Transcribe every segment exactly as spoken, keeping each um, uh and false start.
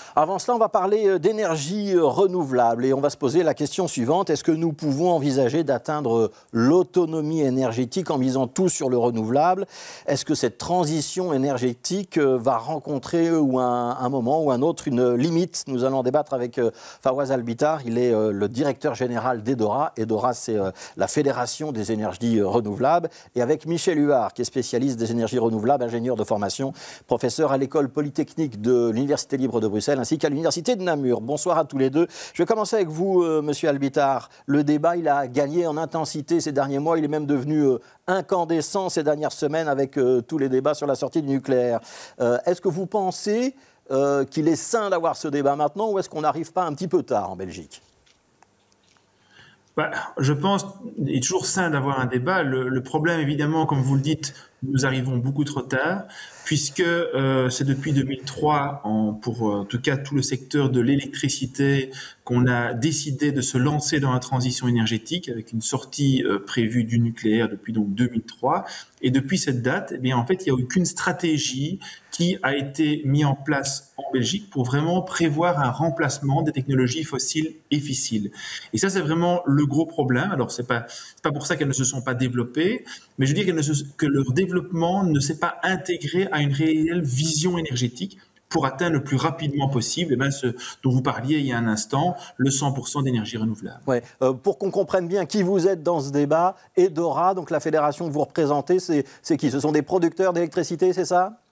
Avant cela, on va parler d'énergie renouvelable et on va se poser la question suivante. Est-ce que nous pouvons envisager d'atteindre l'autonomie énergétique en misant tout sur le renouvelable? Est-ce que cette transition énergétique va rencontrer ou un, un moment ou un autre une limite? Nous allons débattre avec Fawaz Al-Bitar. Il est le directeur général d'EDORA. EDORA, c'est la Fédération des énergies renouvelables. Et avec Michel Huard, qui est spécialiste des énergies renouvelables, ingénieur de formation, professeur à l'école polytechnique de l'Université libre de Bruxelles, ainsi qu'à l'Université de Namur. Bonsoir à tous les deux. Je vais commencer avec vous, euh, Monsieur Al-Bitar. Le débat, il a gagné en intensité ces derniers mois. Il est même devenu euh, incandescent ces dernières semaines avec euh, tous les débats sur la sortie du nucléaire. Euh, est-ce que vous pensez euh, qu'il est sain d'avoir ce débat maintenant ou est-ce qu'on n'arrive pas un petit peu tard en Belgique ? Bah, je pense qu'il est toujours sain d'avoir un débat. Le, le problème, évidemment, comme vous le dites, nous arrivons beaucoup trop tard, puisque euh, c'est depuis deux mille trois, en, pour en tout cas tout le secteur de l'électricité, qu'on a décidé de se lancer dans la transition énergétique avec une sortie euh, prévue du nucléaire depuis donc deux mille trois. Et depuis cette date, eh bien, en fait, il n'y a aucune stratégie qui a été mise en place en Belgique pour vraiment prévoir un remplacement des technologies fossiles et fissiles. Et ça, c'est vraiment le gros problème. Alors, c'est pas, c'est pas pour ça qu'elles ne se sont pas développées, mais je veux dire qu'elles ne se, que leur développement ne s'est pas intégré à une réelle vision énergétique pour atteindre le plus rapidement possible, eh bien, ce dont vous parliez il y a un instant, le cent pour cent d'énergie renouvelable. Ouais. Euh, pour qu'on comprenne bien qui vous êtes dans ce débat, EDORA, donc la fédération que vous représentez, c'est, c'est qui? Ce sont des producteurs d'électricité, c'est ça?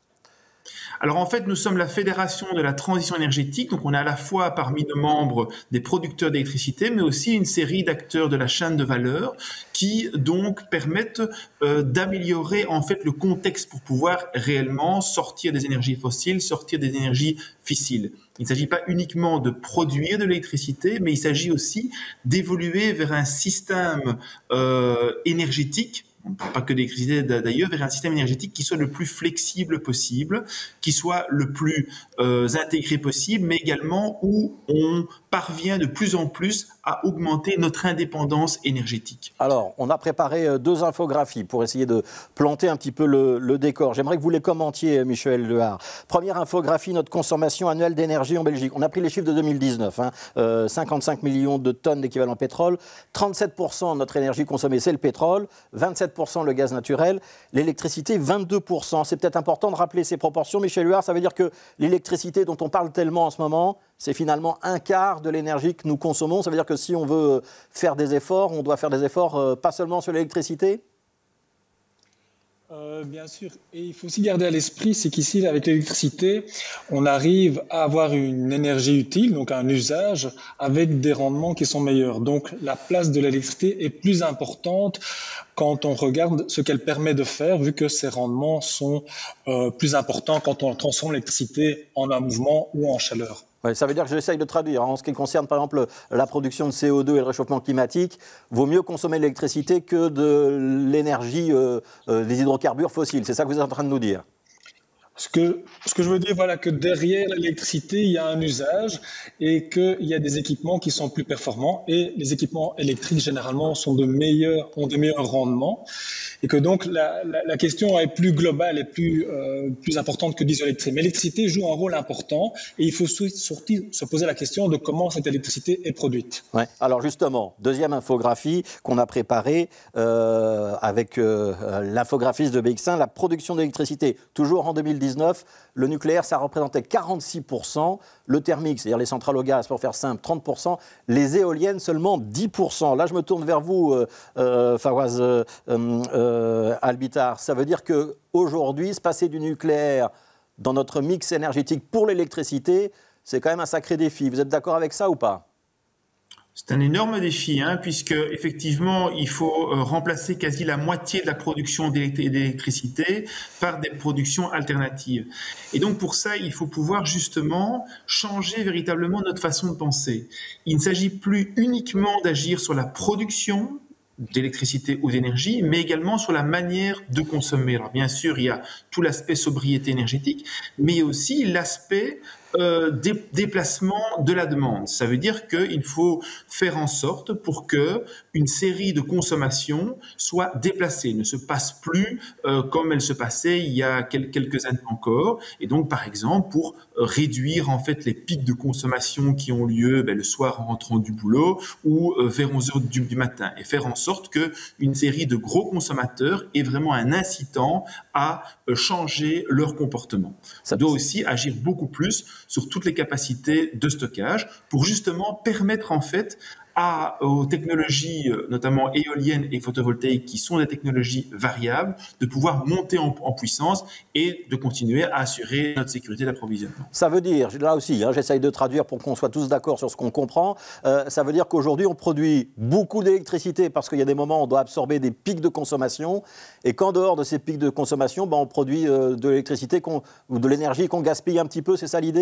Alors en fait, nous sommes la fédération de la transition énergétique, donc on a à la fois parmi nos membres des producteurs d'électricité, mais aussi une série d'acteurs de la chaîne de valeur qui donc permettent euh, d'améliorer en fait le contexte pour pouvoir réellement sortir des énergies fossiles, sortir des énergies fissiles. Il ne s'agit pas uniquement de produire de l'électricité, mais il s'agit aussi d'évoluer vers un système euh, énergétique, pas que d'électricité d'ailleurs, vers un système énergétique qui soit le plus flexible possible, qui soit le plus euh, intégré possible, mais également où on parvient de plus en plus à augmenter notre indépendance énergétique. Alors, on a préparé deux infographies pour essayer de planter un petit peu le, le décor. J'aimerais que vous les commentiez, Michel Huard. Première infographie, notre consommation annuelle d'énergie en Belgique. On a pris les chiffres de deux mille dix-neuf, hein, euh, cinquante-cinq millions de tonnes d'équivalent pétrole, trente-sept pour cent de notre énergie consommée, c'est le pétrole, vingt-sept pour cent le gaz naturel, l'électricité, vingt-deux pour cent. C'est peut-être important de rappeler ces proportions, Michel Huard. Ça veut dire que l'électricité dont on parle tellement en ce moment, c'est finalement un quart de l'énergie que nous consommons. Ça veut dire que si on veut faire des efforts, on doit faire des efforts euh, pas seulement sur l'électricité ? Euh, bien sûr, et il faut aussi garder à l'esprit, c'est qu'ici, avec l'électricité, on arrive à avoir une énergie utile, donc un usage, avec des rendements qui sont meilleurs. Donc la place de l'électricité est plus importante quand on regarde ce qu'elle permet de faire, vu que ses rendements sont euh, plus importants quand on transforme l'électricité en un mouvement ou en chaleur. Ouais, ça veut dire que j'essaye de traduire. En ce qui concerne, par exemple, la production de C O deux et le réchauffement climatique, vaut mieux consommer de l'électricité que de l'énergie euh, euh, des hydrocarbures fossiles. C'est ça que vous êtes en train de nous dire? Ce que, ce que je veux dire, voilà, que derrière l'électricité, il y a un usage et qu'il y a des équipements qui sont plus performants et les équipements électriques, généralement, sont de meilleurs, ont de meilleurs rendements et que donc la, la, la question est plus globale et plus, euh, plus importante que l'isoélectricité. Mais l'électricité joue un rôle important et il faut surtout se poser la question de comment cette électricité est produite. Ouais. Alors justement, deuxième infographie qu'on a préparée euh, avec euh, l'infographiste de B X un, la production d'électricité, toujours en deux mille dix-neuf, le nucléaire, ça représentait quarante-six pour cent, le thermique, c'est-à-dire les centrales au gaz, pour faire simple, trente pour cent, les éoliennes, seulement dix pour cent. Là, je me tourne vers vous, euh, euh, Fawaz euh, euh, Al-Bitar. Ça veut dire qu'aujourd'hui, se passer du nucléaire dans notre mix énergétique pour l'électricité, c'est quand même un sacré défi. Vous êtes d'accord avec ça ou pas ? C'est un énorme défi, hein, puisque effectivement, il faut euh, remplacer quasi la moitié de la production d'électricité par des productions alternatives. Et donc pour ça, il faut pouvoir justement changer véritablement notre façon de penser. Il ne s'agit plus uniquement d'agir sur la production d'électricité ou d'énergie, mais également sur la manière de consommer. Alors bien sûr, il y a tout l'aspect sobriété énergétique, mais il y a aussi l'aspect euh, dé, déplacement de la demande. Ça veut dire qu'il faut faire en sorte pour que une série de consommations soit déplacée, ne se passe plus euh, comme elle se passait il y a quel, quelques années encore. Et donc, par exemple, pour euh, réduire en fait les pics de consommation qui ont lieu ben, le soir en rentrant du boulot ou euh, vers onze heures du, du matin, et faire en sorte que une série de gros consommateurs ait vraiment un incitant à euh, changer leur comportement. Ça doit aussi agir beaucoup plus sur toutes les capacités de stockage pour justement permettre en fait à, aux technologies, notamment éoliennes et photovoltaïques, qui sont des technologies variables, de pouvoir monter en, en puissance et de continuer à assurer notre sécurité d'approvisionnement. Ça veut dire, là aussi, hein, j'essaye de traduire pour qu'on soit tous d'accord sur ce qu'on comprend, euh, ça veut dire qu'aujourd'hui, on produit beaucoup d'électricité parce qu'il y a des moments où on doit absorber des pics de consommation, et qu'en dehors de ces pics de consommation, ben, on produit euh, de l'électricité ou de l'énergie qu'on gaspille un petit peu, c'est ça l'idée ?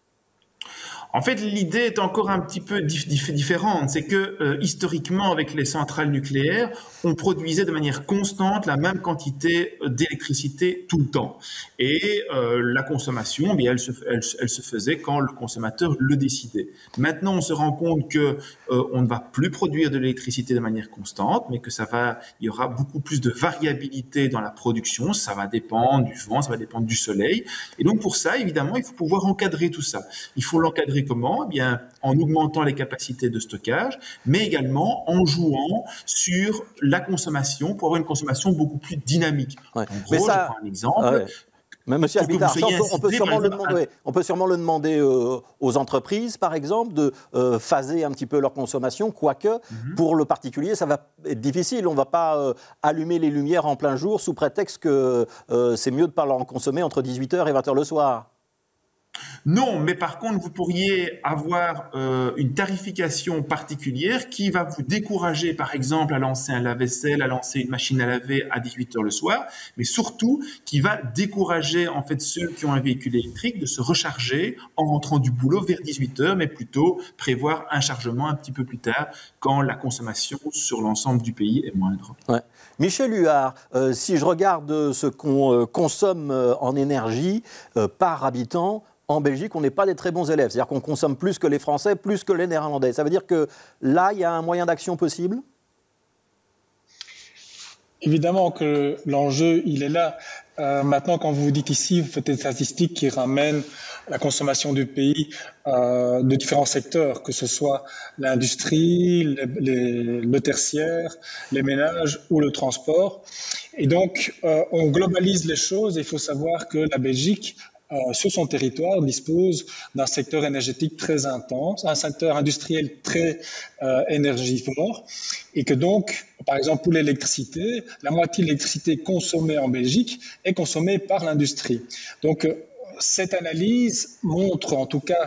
En fait, l'idée est encore un petit peu dif dif différente. C'est que, euh, historiquement, avec les centrales nucléaires, on produisait de manière constante la même quantité d'électricité tout le temps. Et euh, la consommation, eh bien, elle, se, elle, elle se faisait quand le consommateur le décidait. Maintenant, on se rend compte que euh, on ne va plus produire de l'électricité de manière constante, mais que ça va, il y aura beaucoup plus de variabilité dans la production. Ça va dépendre du vent, ça va dépendre du soleil. Et donc, pour ça, évidemment, il faut pouvoir encadrer tout ça. Il faut l'encadrer comment ? Eh bien, en augmentant les capacités de stockage, mais également en jouant sur la consommation pour avoir une consommation beaucoup plus dynamique. Ouais. En gros, mais ça, je prends un exemple. Ouais. Mais monsieur Albitard, on, on, peut sûrement le demander, on peut sûrement le demander euh, aux entreprises, par exemple, de euh, phaser un petit peu leur consommation, quoique, mm-hmm. pour le particulier, ça va être difficile. On ne va pas euh, allumer les lumières en plein jour sous prétexte que euh, c'est mieux de ne pas en consommer entre dix-huit heures et vingt heures le soir. Non, mais par contre, vous pourriez avoir euh, une tarification particulière qui va vous décourager, par exemple, à lancer un lave-vaisselle, à lancer une machine à laver à dix-huit heures le soir, mais surtout qui va décourager en fait ceux qui ont un véhicule électrique de se recharger en rentrant du boulot vers dix-huit heures, mais plutôt prévoir un chargement un petit peu plus tard quand la consommation sur l'ensemble du pays est moindre. Ouais. Michel Huard, euh, si je regarde ce qu'on euh, consomme euh, en énergie euh, par habitant, en Belgique, on n'est pas des très bons élèves. C'est-à-dire qu'on consomme plus que les Français, plus que les Néerlandais. Ça veut dire que là, il y a un moyen d'action possible ? Évidemment que l'enjeu, il est là. Euh, maintenant, quand vous dites ici, vous faites des statistiques qui ramènent la consommation du pays euh, de différents secteurs, que ce soit l'industrie, les, les, le tertiaire, les ménages ou le transport. Et donc, euh, on globalise les choses et il faut savoir que la Belgique, Euh, sur son territoire, dispose d'un secteur énergétique très intense, un secteur industriel très euh, énergivore, et que donc, par exemple, pour l'électricité, la moitié de l'électricité consommée en Belgique est consommée par l'industrie. Donc, euh, cette analyse montre en tout cas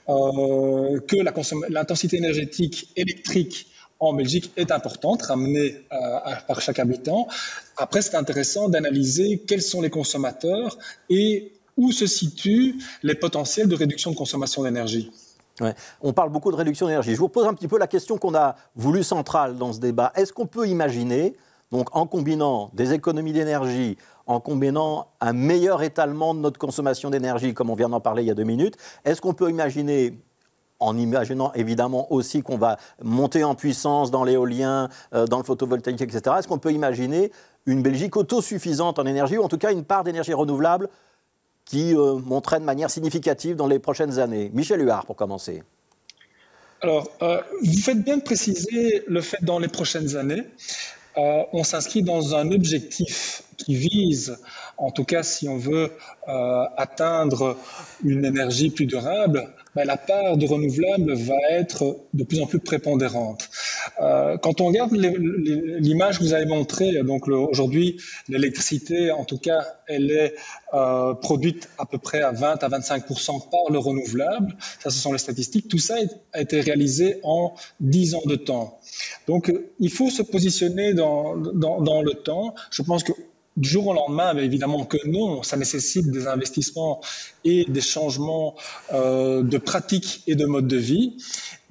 euh, que la l'intensité énergétique électrique en Belgique est importante, ramenée euh, par chaque habitant. Après, c'est intéressant d'analyser quels sont les consommateurs et où se situent les potentiels de réduction de consommation d'énergie. Ouais. On parle beaucoup de réduction d'énergie. Je vous pose un petit peu la question qu'on a voulu centrale dans ce débat. Est-ce qu'on peut imaginer, donc en combinant des économies d'énergie, en combinant un meilleur étalement de notre consommation d'énergie, comme on vient d'en parler il y a deux minutes, est-ce qu'on peut imaginer, en imaginant évidemment aussi qu'on va monter en puissance dans l'éolien, euh, dans le photovoltaïque, et cetera, est-ce qu'on peut imaginer une Belgique autosuffisante en énergie, ou en tout cas une part d'énergie renouvelable qui euh, monterait de manière significative dans les prochaines années? Michel Huard, pour commencer. Alors, euh, vous faites bien de préciser le fait dans les prochaines années. Euh, on s'inscrit dans un objectif qui vise, en tout cas si on veut euh, atteindre une énergie plus durable, ben, la part de renouvelable va être de plus en plus prépondérante. Euh, quand on regarde l'image que vous avez montrée, donc aujourd'hui l'électricité, en tout cas, elle est euh, produite à peu près à vingt à vingt-cinq pour cent par le renouvelable. Ça, ce sont les statistiques. Tout ça a été réalisé en dix ans de temps. Donc, il faut se positionner dans, dans, dans le temps. Je pense que du jour au lendemain, mais évidemment que non, ça nécessite des investissements et des changements euh, de pratiques et de mode de vie.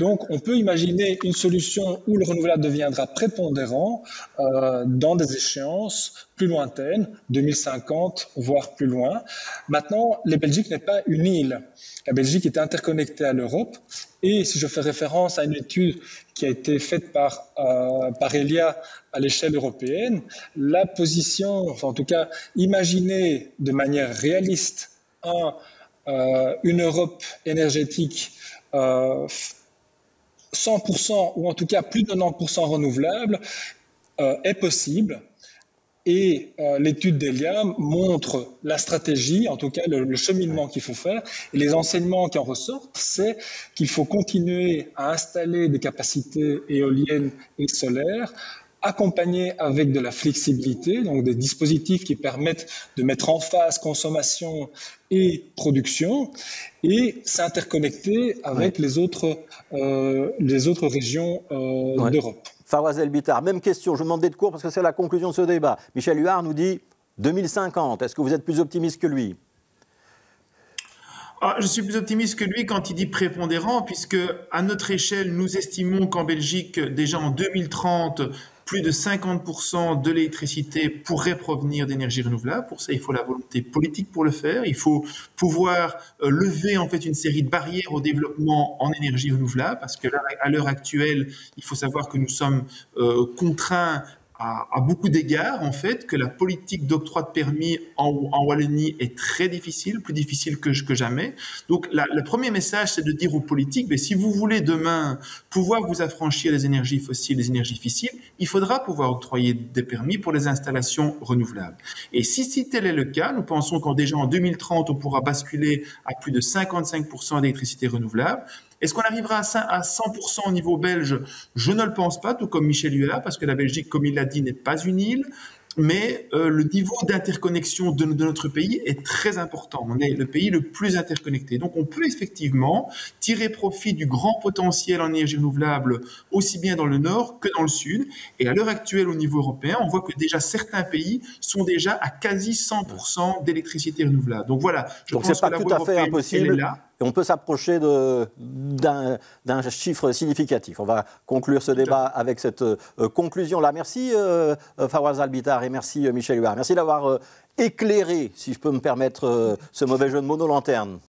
Donc, on peut imaginer une solution où le renouvelable deviendra prépondérant euh, dans des échéances plus lointaines, deux mille cinquante, voire plus loin. Maintenant, la Belgique n'est pas une île. La Belgique est interconnectée à l'Europe. Et si je fais référence à une étude qui a été faite par, euh, par Elia à l'échelle européenne, la position, enfin en tout cas, imaginer de manière réaliste un, euh, une Europe énergétique euh, cent pour cent ou en tout cas plus de quatre-vingt-dix pour cent renouvelable euh, est possible. Et euh, l'étude d'Elia montre la stratégie, en tout cas le, le cheminement qu'il faut faire. Et les enseignements qui en ressortent, c'est qu'il faut continuer à installer des capacités éoliennes et solaires, accompagnées avec de la flexibilité, donc des dispositifs qui permettent de mettre en phase consommation et production, et s'interconnecter avec ouais. les, autres, euh, les autres régions euh, ouais. d'Europe. Fawaz El-Bitar, même question, je vous demande d'être court parce que c'est la conclusion de ce débat. Michel Huard nous dit deux mille cinquante, est-ce que vous êtes plus optimiste que lui? Ah, je suis plus optimiste que lui quand il dit prépondérant, puisque à notre échelle, nous estimons qu'en Belgique, déjà en deux mille trente, plus de cinquante pour cent de l'électricité pourrait provenir d'énergie renouvelable. Pour ça, il faut la volonté politique pour le faire. Il faut pouvoir euh, lever en fait une série de barrières au développement en énergie renouvelable, parce que là, à l'heure actuelle, il faut savoir que nous sommes euh, contraints à, à beaucoup d'égards, en fait, que la politique d'octroi de permis en, en Wallonie est très difficile, plus difficile que, que jamais. Donc, la, le premier message, c'est de dire aux politiques, mais si vous voulez demain pouvoir vous affranchir des énergies fossiles, des énergies fissiles, il faudra pouvoir octroyer des permis pour les installations renouvelables. Et si, si tel est le cas, nous pensons qu'en déjà en deux mille trente, on pourra basculer à plus de cinquante-cinq pour cent d'électricité renouvelable. Est-ce qu'on arrivera à cent pour cent au niveau belge? Je ne le pense pas, tout comme Michel Huard, parce que la Belgique, comme il l'a dit, n'est pas une île. Mais euh, le niveau d'interconnexion de, de notre pays est très important. On est le pays le plus interconnecté. Donc, on peut effectivement tirer profit du grand potentiel en énergie renouvelable, aussi bien dans le nord que dans le sud. Et à l'heure actuelle, au niveau européen, on voit que déjà certains pays sont déjà à quasi cent pour cent d'électricité renouvelable. Donc voilà, je Donc, pense que la voie européenne, elle est là. Donc, c'est pas tout à fait impossible. Et on peut s'approcher d'un d'un chiffre significatif. On va conclure ce débat avec cette euh, conclusion-là. Merci euh, Fawaz El-Bitar et merci euh, Michel Huard. Merci d'avoir euh, éclairé, si je peux me permettre euh, ce mauvais jeu de mono-lanterne.